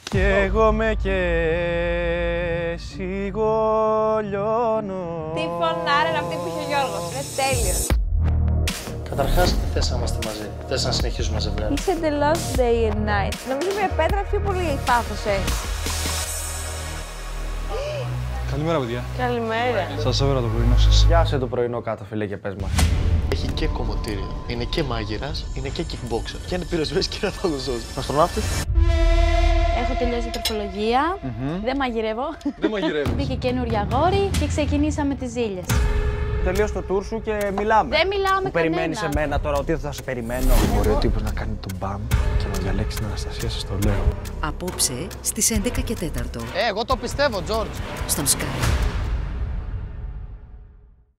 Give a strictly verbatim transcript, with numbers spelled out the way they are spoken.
Κι εγώ με και σιγολιώνω. Τι φωνάρα είναι αυτή που είχε ο Γιώργος, είναι τέλειος. Καταρχάς, δεν θες να είμαστε μαζί, θες να συνεχίσουμε ζευγάρι. Είσαι εντελώς day and night. Νομίζω μια πέτρα πιο πολύ πάθος έχει. Καλημέρα, παιδιά. Καλημέρα. Σας έβερα το πρωινό σας. Γιάσε το πρωινό κάτω, φίλε, και πες μας. Έχει και κομμωτήριο, είναι και μάγειρας, είναι και kickboxer. Και είναι πυροσβέστης και ραφαλοζός. Αστροναύτης. Έχω τελειώσει τροφολογία, Mm-hmm. δεν μαγειρεύω. Δεν μαγειρεύεις. Μπήκε καινούρια αγόρι και ξεκινήσαμε τις ζήλιες. Τελείωσε το tour σου και μιλάμε. Δεν μιλάω με Μου περιμένεις κανέναν. εμένα τώρα, ότι θα σε περιμένω. Μπορεί ο τύπος να κάνει τον μπαμ και να διαλέξει την Αναστασία, σας το λέω. Απόψε στις έντεκα και τέσσερα. Ε, εγώ το πιστεύω, George. Στον Sky.